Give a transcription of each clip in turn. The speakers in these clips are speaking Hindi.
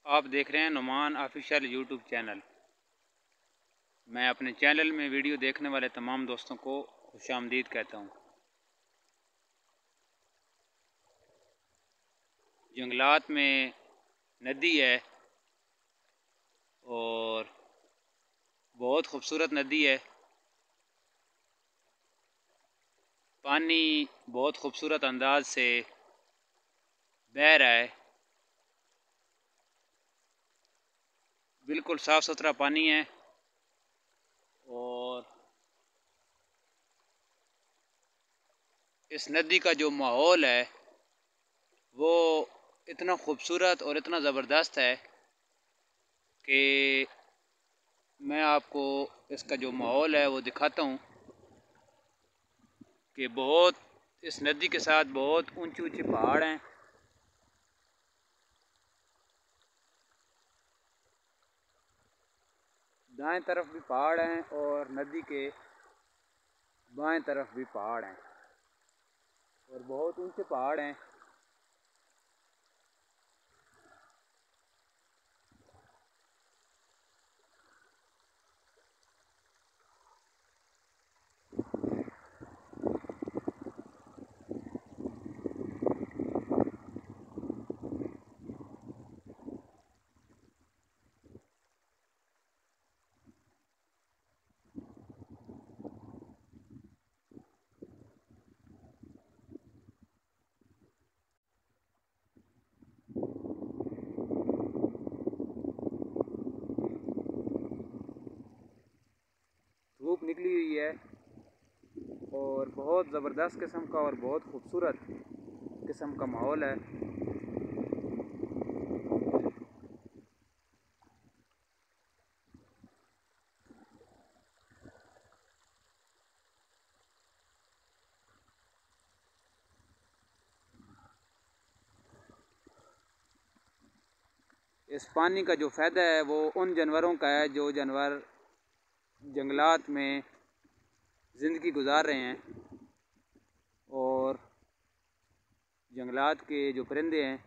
आप देख रहे हैं नुमान ऑफिशियल यूट्यूब चैनल। मैं अपने चैनल में वीडियो देखने वाले तमाम दोस्तों को खुशामदीद कहता हूँ। जंगलात में नदी है और बहुत खूबसूरत नदी है। पानी बहुत खूबसूरत अंदाज से बह रहा है। बिल्कुल साफ़ सुथरा पानी है और इस नदी का जो माहौल है वो इतना खूबसूरत और इतना ज़बरदस्त है कि मैं आपको इसका जो माहौल है वो दिखाता हूँ कि बहुत इस नदी के साथ बहुत ऊंचे ऊंचे पहाड़ हैं। दाएं तरफ भी पहाड़ हैं और नदी के बाएं तरफ भी पहाड़ हैं और बहुत ऊंचे पहाड़ हैं। धूप निकली हुई है और बहुत ज़बरदस्त किस्म का और बहुत खूबसूरत किस्म का माहौल है। इस पानी का जो फ़ायदा है वो उन जानवरों का है जो जानवर जंगलात में ज़िंदगी गुजार रहे हैं और जंगलात के जो परिंदे हैं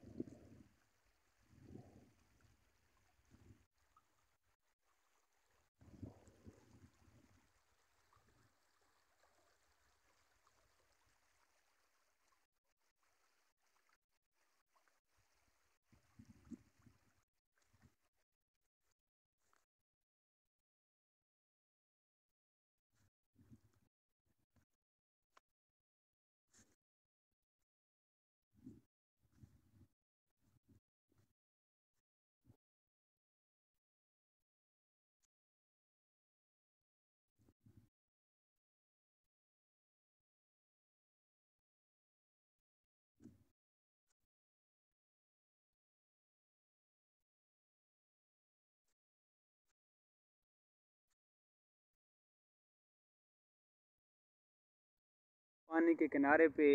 पानी के किनारे पे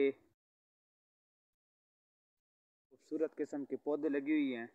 खूबसूरत किस्म के पौधे लगी हुई हैं।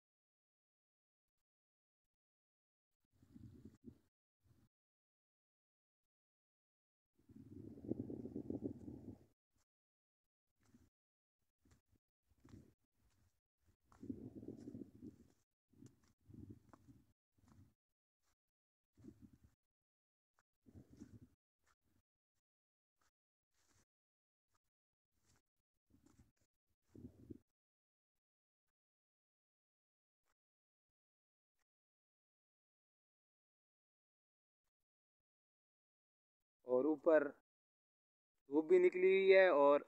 और ऊपर धूप भी निकली हुई है और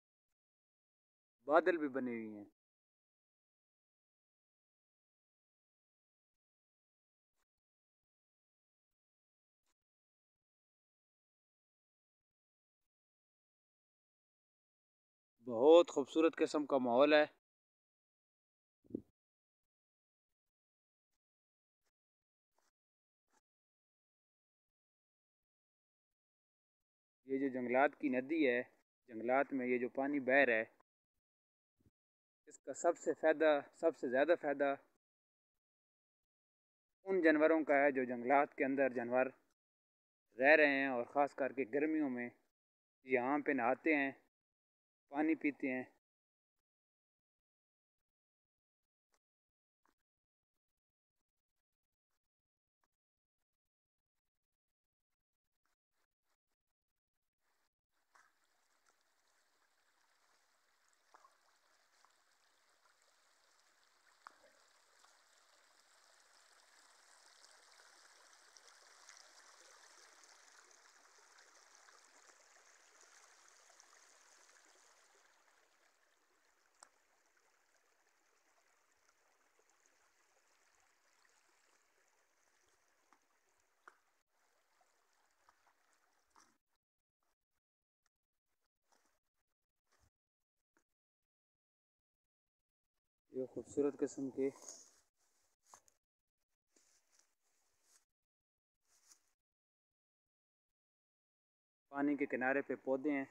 बादल भी बने हुए हैं। बहुत खूबसूरत किस्म का माहौल है। ये जो जंगलात की नदी है, जंगलात में ये जो पानी बह रहा है, इसका सबसे ज़्यादा फ़ायदा उन जानवरों का है जो जंगलात के अंदर जानवर रह रहे हैं और ख़ास करके गर्मियों में यहाँ पे नहाते हैं, पानी पीते हैं। ये खूबसूरत किस्म के पानी के किनारे पे पौधे हैं।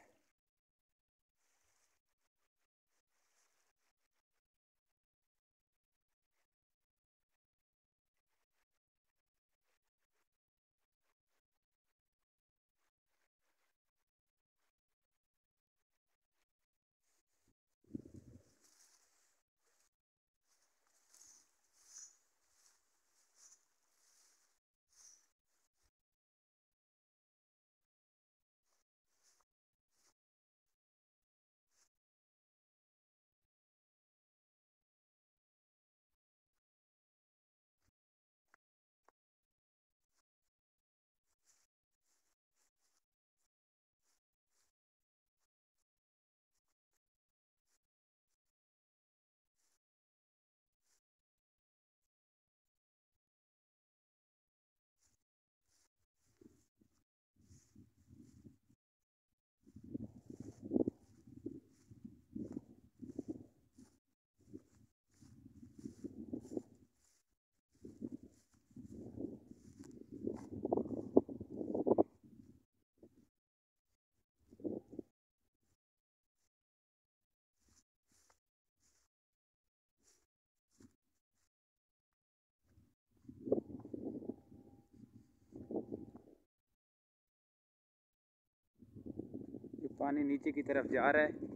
ये पानी नीचे की तरफ जा रहा है।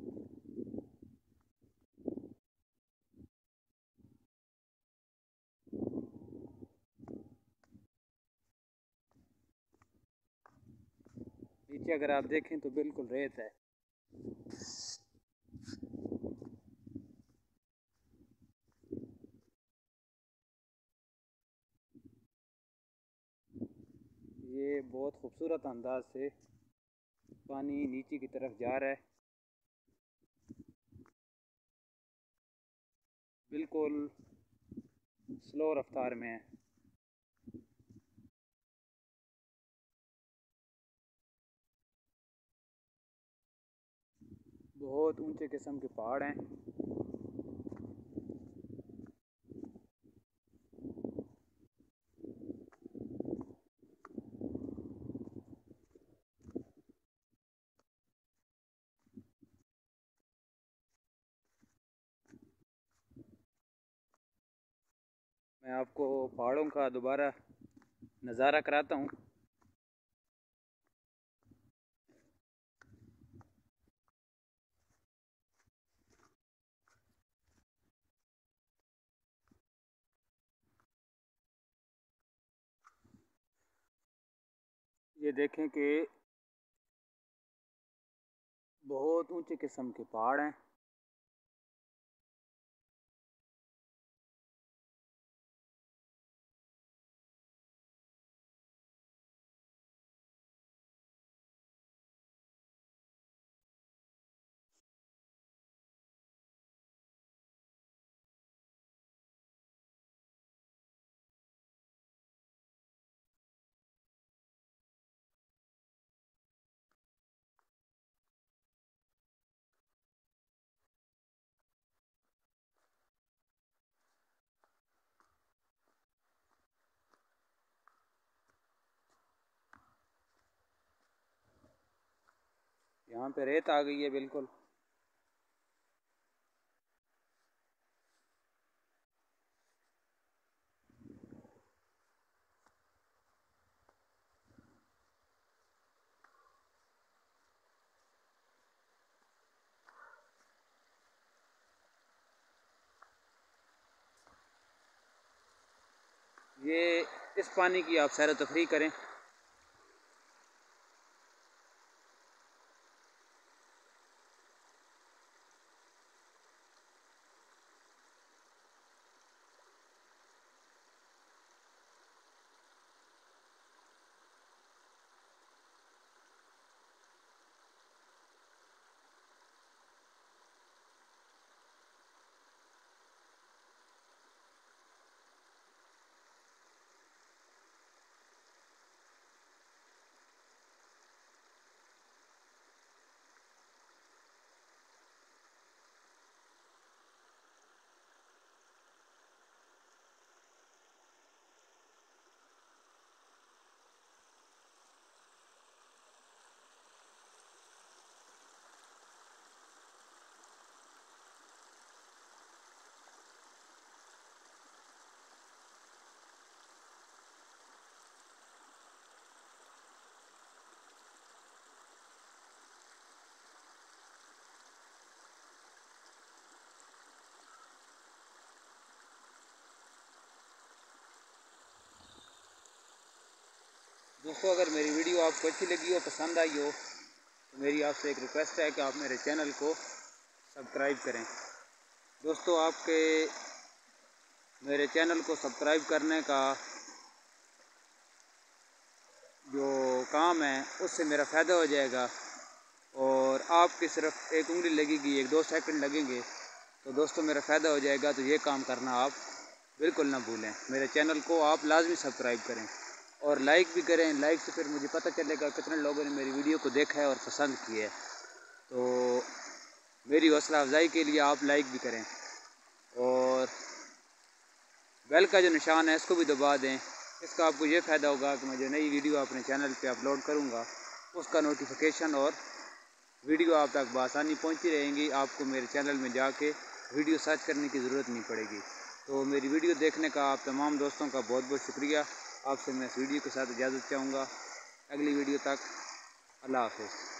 नीचे अगर आप देखें तो बिल्कुल रेत है। ये बहुत खूबसूरत अंदाज से पानी नीचे की तरफ जा रहा है, बिल्कुल स्लो रफ्तार में है। बहुत ऊंचे किस्म के पहाड़ हैं। मैं आपको पहाड़ों का दोबारा नज़ारा कराता हूँ। ये देखें कि बहुत ऊंचे किस्म के पहाड़ हैं। यहाँ पे रेत आ गई है बिल्कुल। ये इस पानी की आप सैर तफरी करें। दोस्तों, अगर मेरी वीडियो आपको अच्छी लगी हो, पसंद आई हो, तो मेरी आपसे एक रिक्वेस्ट है कि आप मेरे चैनल को सब्सक्राइब करें। दोस्तों, आपके मेरे चैनल को सब्सक्राइब करने का जो काम है उससे मेरा फ़ायदा हो जाएगा और आपकी सिर्फ एक उंगली लगेगी, 1-2 सेकंड लगेंगे, तो दोस्तों मेरा फ़ायदा हो जाएगा। तो ये काम करना आप बिल्कुल ना भूलें। मेरे चैनल को आप लाजमी सब्सक्राइब करें और लाइक भी करें। लाइक से फिर मुझे पता चलेगा कितने लोगों ने मेरी वीडियो को देखा है और पसंद किया है। तो मेरी हौसला अफजाई के लिए आप लाइक भी करें और बेल का जो निशान है इसको भी दबा दें। इसका आपको ये फ़ायदा होगा कि मैं जो नई वीडियो अपने चैनल पे अपलोड करूँगा उसका नोटिफिकेशन और वीडियो आप तक बआसानी पहुँचती रहेंगी। आपको मेरे चैनल में जाके वीडियो सर्च करने की ज़रूरत नहीं पड़ेगी। तो मेरी वीडियो देखने का आप तमाम दोस्तों का बहुत बहुत शुक्रिया। आपसे मैं इस वीडियो के साथ इजाज़त चाहूँगा। अगली वीडियो तक अल्लाह हाफ़िज़।